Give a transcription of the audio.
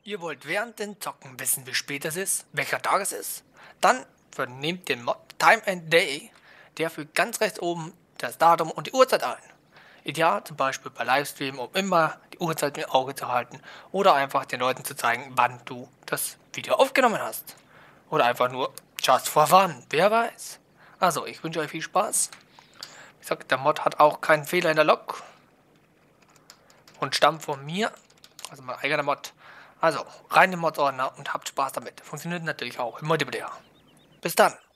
Ihr wollt während dem Zocken wissen, wie spät es ist, welcher Tag es ist? Dann nehmt den Mod Time and Day, der fügt ganz rechts oben das Datum und die Uhrzeit ein. Ideal zum Beispiel bei Livestream, um immer die Uhrzeit im Auge zu halten oder einfach den Leuten zu zeigen, wann du das Video aufgenommen hast. Oder einfach nur just for fun, wer weiß. Also, ich wünsche euch viel Spaß. Wie gesagt, der Mod hat auch keinen Fehler in der Log und stammt von mir, also mein eigener Mod. Also, rein in den Mod-Ordner und habt Spaß damit. Funktioniert natürlich auch im Multiplayer. Bis dann!